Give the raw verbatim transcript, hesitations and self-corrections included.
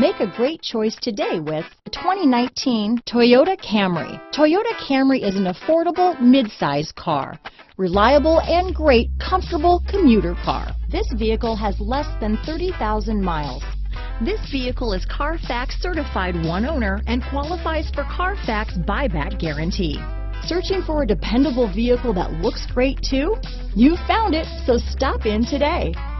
Make a great choice today with the twenty nineteen Toyota Camry. Toyota Camry is an affordable mid-size car, reliable and great comfortable commuter car. This vehicle has less than thirty thousand miles. This vehicle is Carfax certified one owner and qualifies for Carfax buyback guarantee. Searching for a dependable vehicle that looks great too? You found it, so stop in today.